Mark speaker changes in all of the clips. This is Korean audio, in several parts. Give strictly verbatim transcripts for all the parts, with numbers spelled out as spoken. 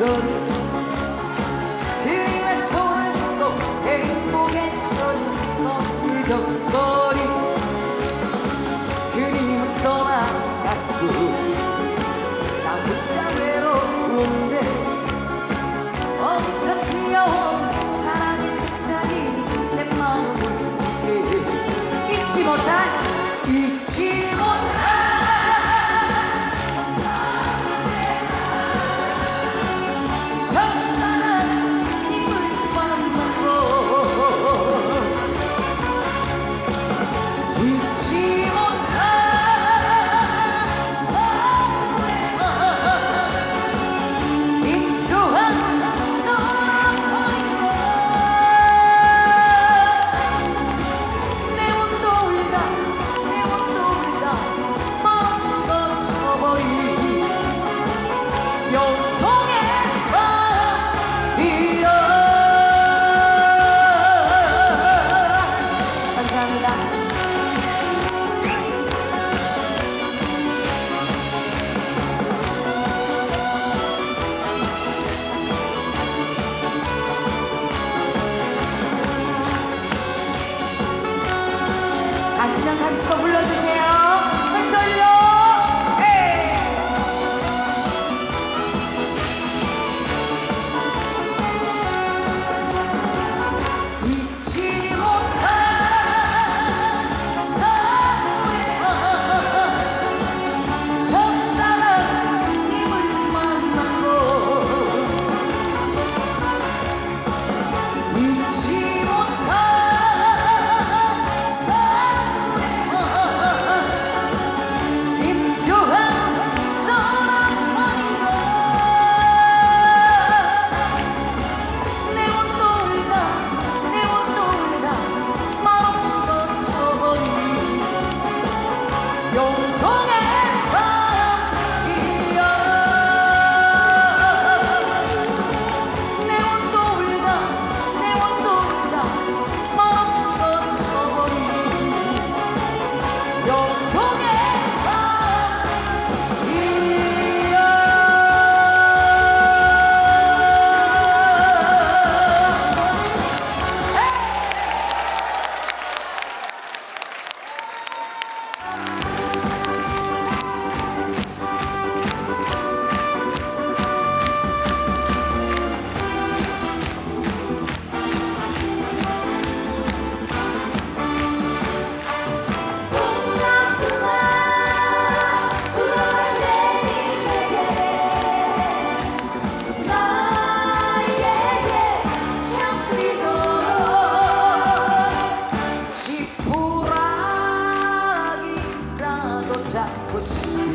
Speaker 1: 거리 그림의 손을 잡고 행복에 치러진 거리던 거리 그림은 떠나갔고 나 혼자 외로운데 어디서 뛰어온 사랑의 속삭이 내 마음을 잊지 못한 잊지 못한 첫사랑님을 만나고 잊지 못한 선물과 인도한 떠나버린 것 내 온도 울다 내 온도 울다 마음없이 거쳐버린 영통의 밤이여. 감사합니다. 가시면 같이 또 불러주세요. 큰 소리로. 잊지 못한 선물과 첫사랑님을 만나고 잊지 못한 선물과 인도한 떠나버린 것 내 온도 울다 내 온도 울다 말없이 거쳐버린 영통의 밤이여. 내 온도 울다 내 온도 울다 말없이 거쳐버린 영통의 밤이여. 지푸라기라도 잡고 싶네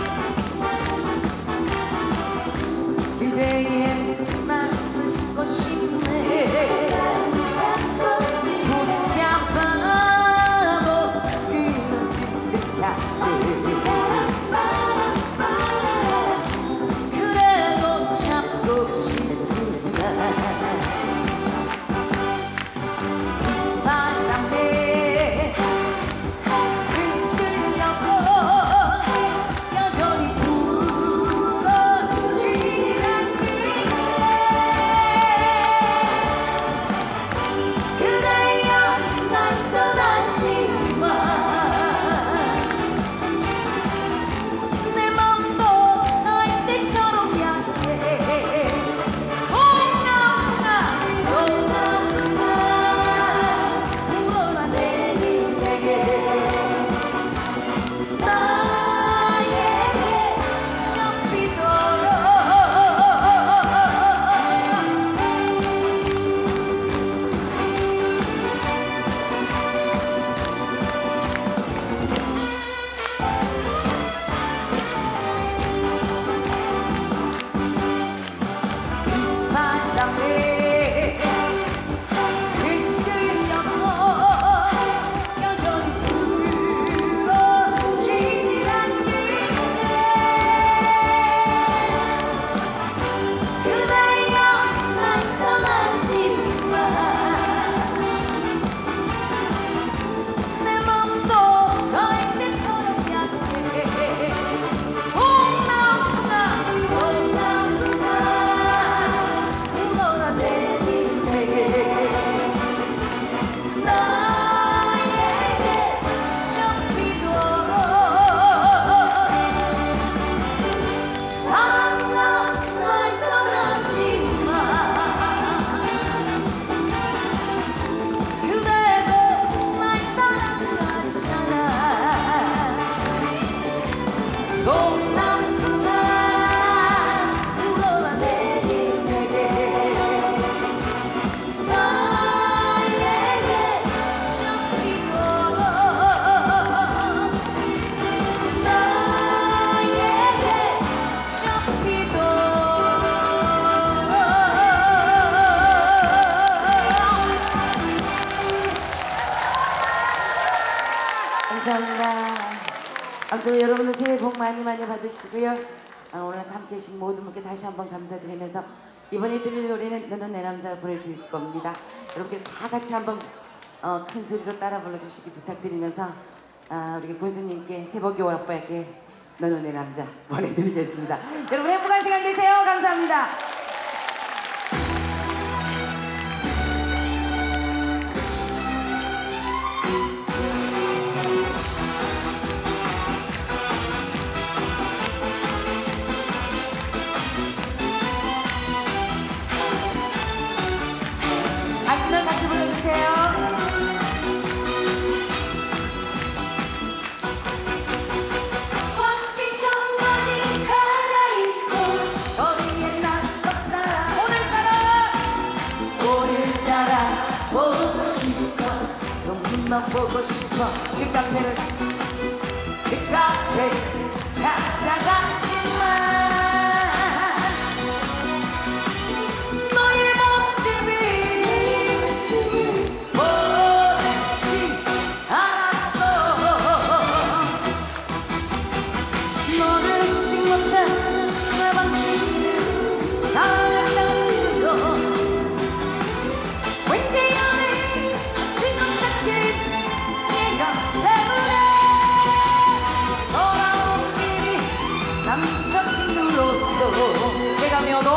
Speaker 1: 그대의 마음을 잡고 싶네 붙잡아도 끊어질 듯한데 그래도 잡고 싶구나 바람에 흔들려도 여전히 부러지질 않네 많이 많이 받으시고요. 어, 오늘 함께 해주신 모든 분께 다시 한번 감사드리면서 이번에 드릴 노래는 너는 내 남자를 보내드릴 겁니다. 여러분께 다 같이 한번 어, 큰 소리로 따라 불러주시기 부탁드리면서 아, 우리 군수님께 새복이 오빠에게 너는 내 남자 보내드리겠습니다. 여러분 행복한 시간 되세요. 감사합니다. 아시면 같이 불러주세요. 보고 싶어 너무나 보고 싶어 그 카페를 그 카페를 찾아갔지만 너의 모습이 보이지 않았어. 너를 심었던 내 방식을 사랑했어. 내가 미워도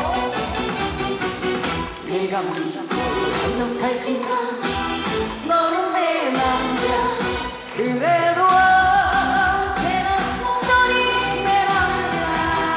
Speaker 1: 내가 믿고 행복하지만 너는 내 남자 그래도 언제나 너는 내 남자.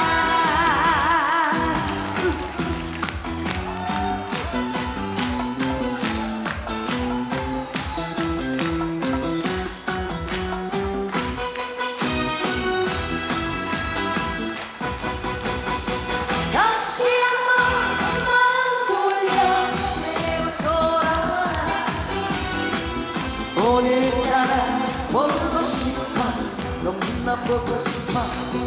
Speaker 1: 다시 한번만 돌려 내게로 돌아와. 오늘따라 보고 싶어 너무나 보고 싶어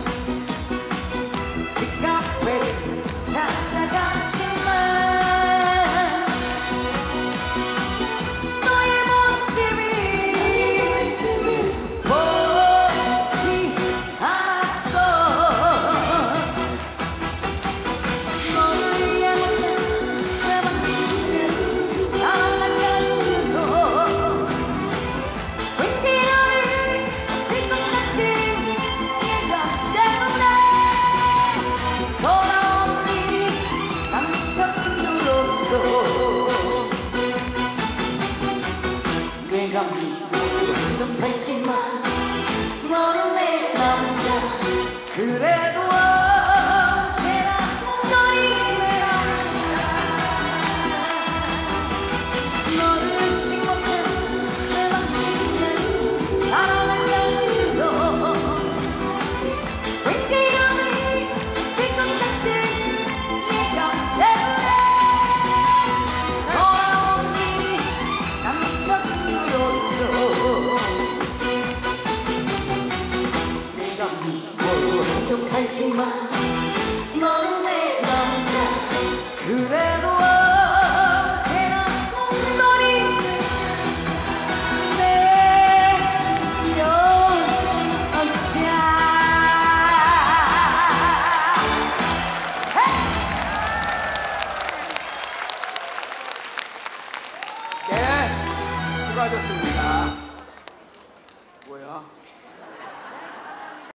Speaker 1: 그 카페를 찾아갔지만 너의 모습이 보이지 않았어. 내가 믿고 행복하지만 너는 내 남자 그래도 언제나 너는 내 남자. 너를 심어서 내 방식을 사랑할수록 왠지 너를 질 것 같은 네가 때문에 돌아온 길이 내가 믿고 행복하지만 너는 내 남자 그래도 언제나 너는 내 여자.
Speaker 2: 네, 수고하셨습니다.